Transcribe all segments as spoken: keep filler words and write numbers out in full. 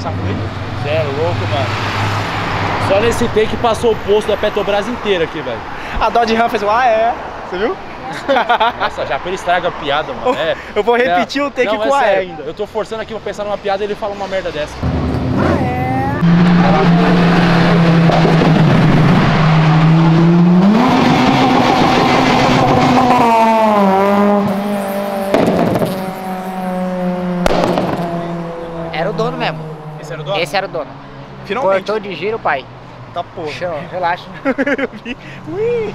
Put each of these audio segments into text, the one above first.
passar com ele? Você é louco, mano. Só nesse take passou o posto da Petrobras inteira aqui, velho. A Dodge Ram fez um, ah, é. Você viu? Nossa, já ele estraga a piada, mano. É, eu vou repetir é, o take não, com é a E sério, ainda. Eu tô forçando aqui pra pensar numa piada e ele fala uma merda dessa. Ah, é. Era o dono mesmo. Esse era o dono? Esse era o dono. Finalmente. Cortou de giro, pai. Tá porra. Chão, relaxa. Eu vi. Ui.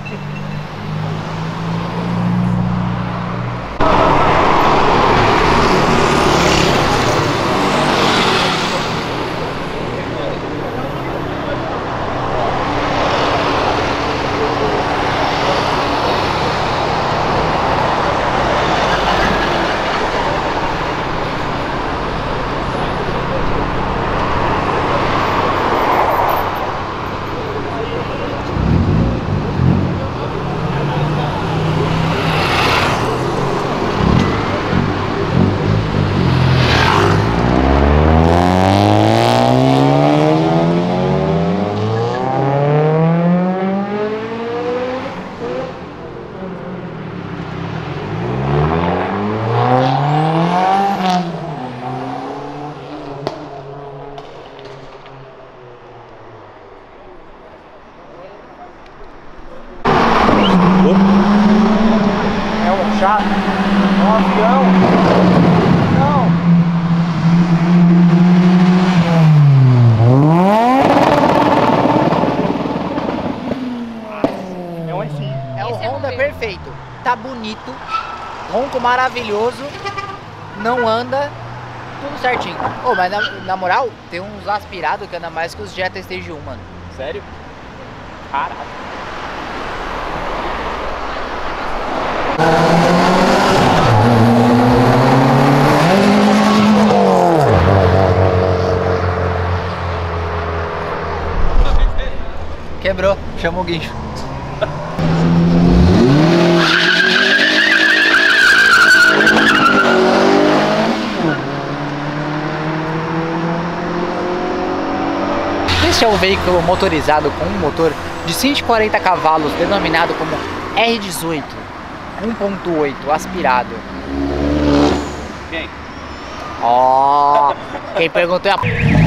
Chato. Um avião. Não. É um S I. É o Honda perfeito. Tá bonito. Ronco maravilhoso. Não anda. Tudo certinho. Ô, mas na, na moral, tem uns aspirados que anda mais que os Jetta Stage um, mano. Sério? Caraca. Quebrou, chama o guincho. Este é um veículo motorizado com um motor de cento e quarenta cavalos, denominado como R dezoito, um ponto oito, aspirado. Quem? Ó, oh, quem perguntou é a...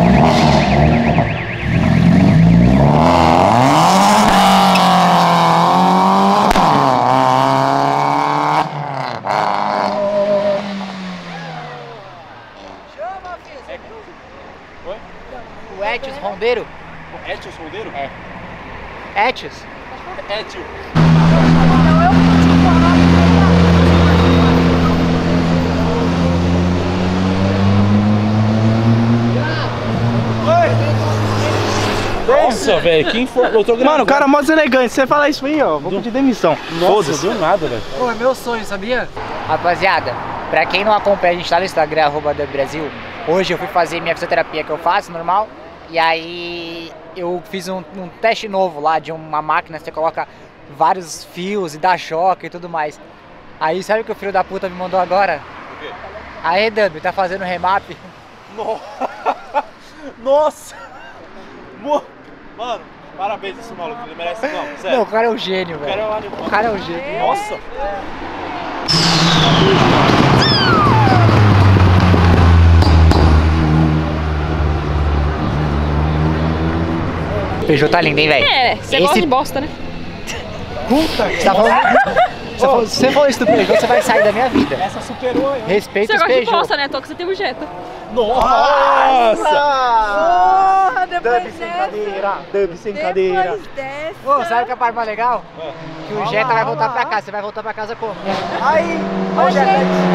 Oi? O Etios Rondeiro? Etios Rondeiro? É. Etios? Etios. Nossa, velho, quem for... Eu tô gravando. Mano, o cara é mó deselegante. Você fala isso aí, ó, vou pedir demissão. Nossa, do nada, velho. Pô, é meu sonho, sabia? Rapaziada, pra quem não acompanha, a gente tá no Instagram, arroba Dub Brasil. Hoje eu fui fazer minha fisioterapia que eu faço, normal. E aí eu fiz um, um teste novo lá de uma máquina, você coloca vários fios e dá choque e tudo mais. Aí sabe o que o filho da puta me mandou agora? O quê? Aí, Dub, tá fazendo remap? Nossa! Mano, parabéns esse maluco, ele merece não, sério. Não, o cara é um gênio, O cara é velho. um animal. O cara é um gênio. Nossa! Peugeot tá lindo, hein, velho? É, você gosta de bosta, né? Puta, você tá falando... Você falou, se você falou isso do Peugeot, você vai sair da minha vida. Essa superou, hein? Respeita Você os gosta de Peugeot. bosta, né? Tô que você tem um Jetta. Nossa! Porra, depois Dub sem dessa. cadeira, dub sem cadeira. Depois dessa. Ô, sabe o que é a parte mais legal? É. Que o Jetta vai voltar pra casa. Você vai voltar pra casa como? Aí, ó, Jetta.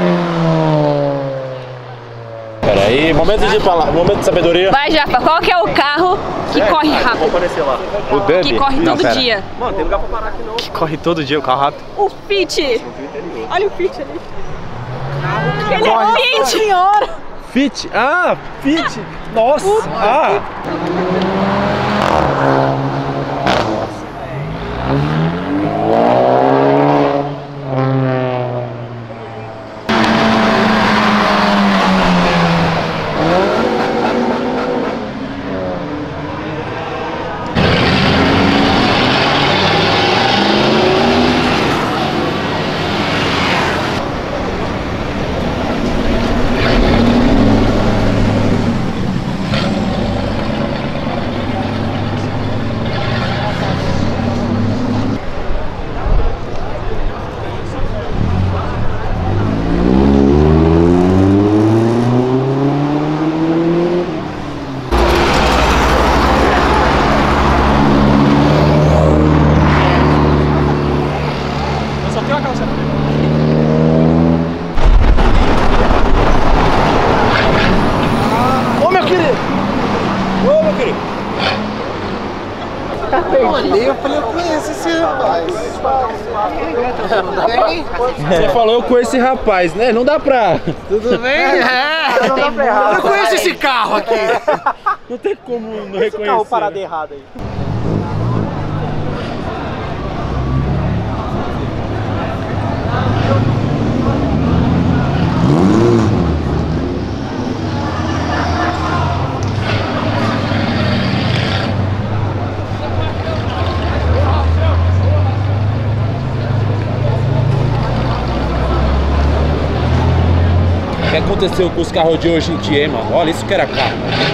Peraí, momento de falar, momento de sabedoria. Vai, Japa, qual que é o carro que corre Vou rápido? aparecer lá. O Dub? Que corre Não, todo pera. dia? Mano, tem lugar pra parar aqui não. Que corre todo dia o carro rápido. O Fit. Olha o Fit ali. Ele Corre. é Fit. Senhora. Fit? Ah, Fit! Nossa! Ah! querido! Ô, meu querido! Olhei, eu falei, eu conheço esse rapaz. Você falou, eu conheço esse rapaz, né? Não dá pra... Tudo bem? É, não dá pra errar. Eu conheço esse carro aqui. Não tem como não Esse reconhecer. carro parado errado aí. O que aconteceu com os carros de hoje em dia, hein, mano? Olha, isso que era carro.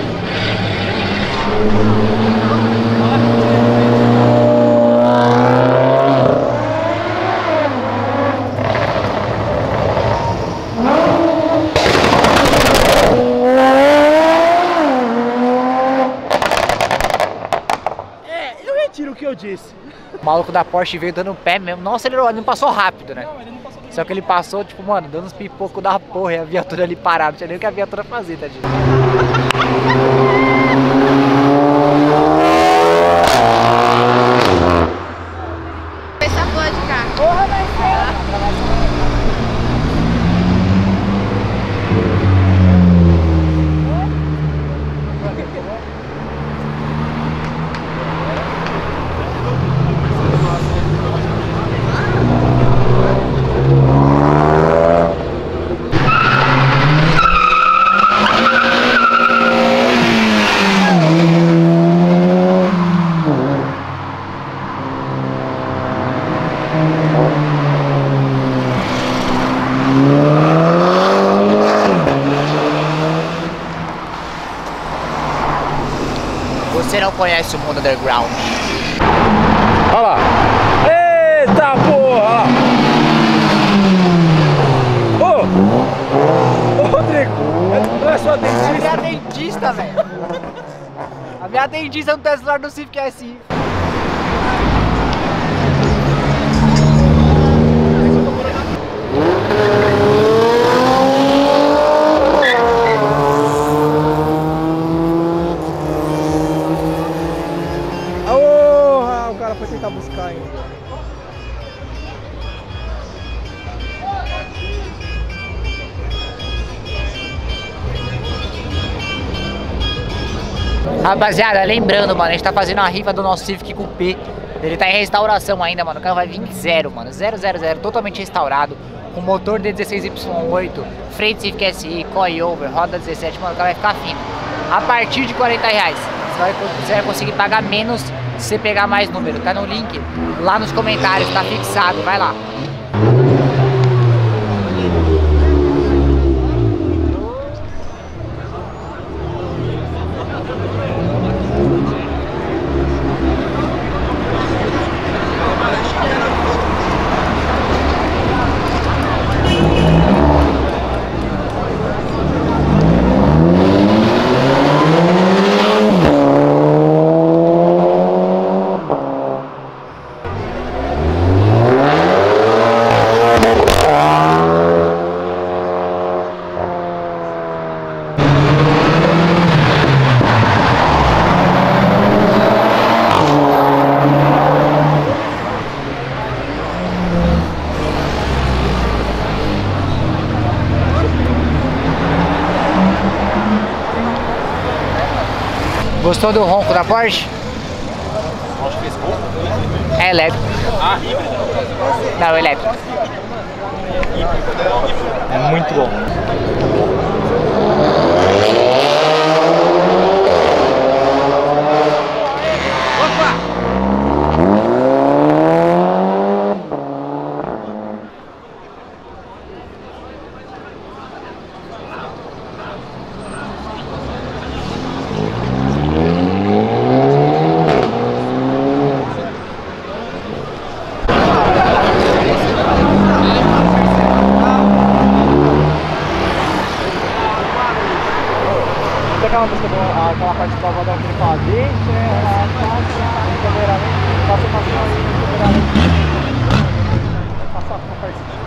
É, eu retiro o que eu disse. O maluco da Porsche veio dando pé mesmo. Não acelerou, ele não passou rápido, né? Só que ele passou, tipo, mano, dando uns pipocos da porra e a viatura ali parada. Não tinha nem o que a viatura fazer, tadinho. Essa boa de carro. Porra, vai ser. Você não conhece o mundo underground. Olha lá. Eita porra! Ô! Ô, Rodrigo! Não é sua A dentista? minha dentista, velho. A minha dentista não tem celular do Civic S I. Ah, o cara foi tentar buscar ainda. Rapaziada, lembrando, mano, a gente tá fazendo a rifa do nosso Civic Coupé. Ele tá em restauração ainda, mano. O carro vai vir zero, mano. Zero, zero, zero. Totalmente restaurado. Com motor D dezesseis Y oito, freio Civic S I, coilover, roda dezessete. Mano, o carro vai ficar fino. A partir de quarenta reais. Você vai, você vai conseguir pagar menos se você pegar mais número. Tá no link lá nos comentários, tá fixado. Vai lá. Gostou do ronco da Porsche? Acho que esse ronco É elétrico. Ah, híbrido. Não, elétrico. É muito bom. Aquela música, do, aquela parte do Salvador que ele fala, deixa ela passar, verdadeiramente, passa passar verdadeiramente, passa uma parte.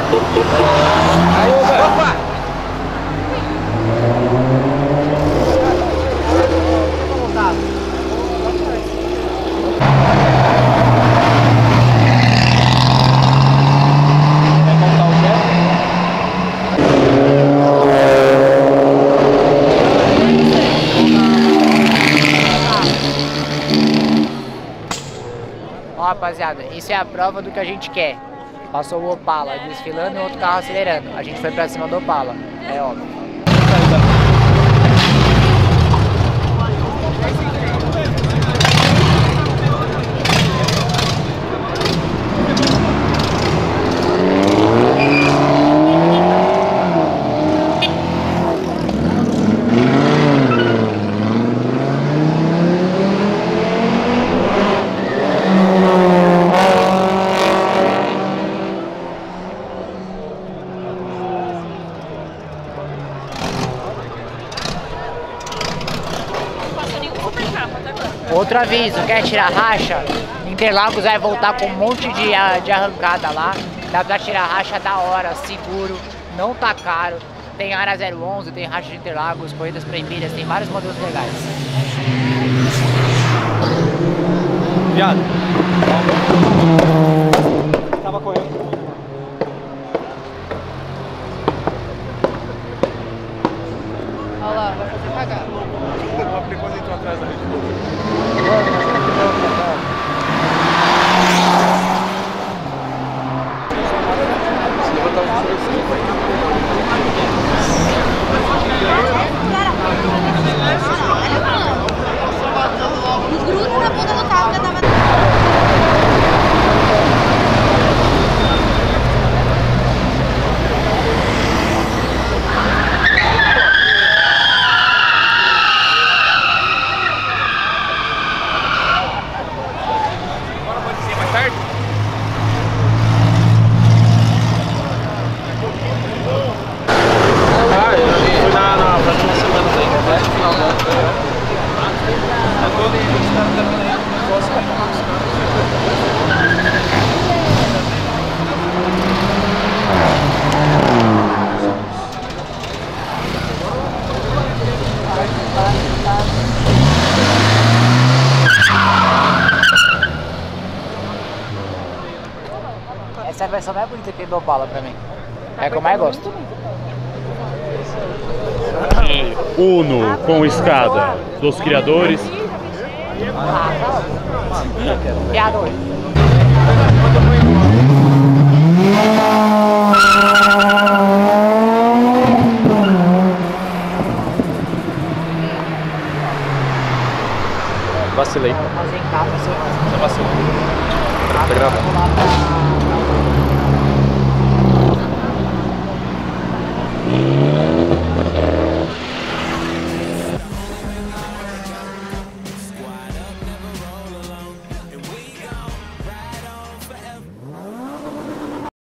Aí, opa! Ó, rapaziada, isso é a prova do que a gente quer. Passou o Opala desfilando e outro carro acelerando. A gente foi pra cima do Opala, é óbvio. Outro aviso, quer tirar racha? Interlagos vai voltar com um monte de, de arrancada lá. Dá pra tirar racha da hora, seguro, não tá caro. Tem área zero onze, tem racha de Interlagos, corridas proibidas, tem vários modelos legais. Viado. Tava correndo. Olha lá, vai fazer cagar. O preconceito atrás da gente. Gruda na bunda do carro que eu tava... Essa versão não é bonita que do Opala pra mim. É a que eu mais gosto. Uno com escada dos criadores. Ah, tá. Piada hoje. Vacilei. Fazer em casa, Você vacilou. tá gravando.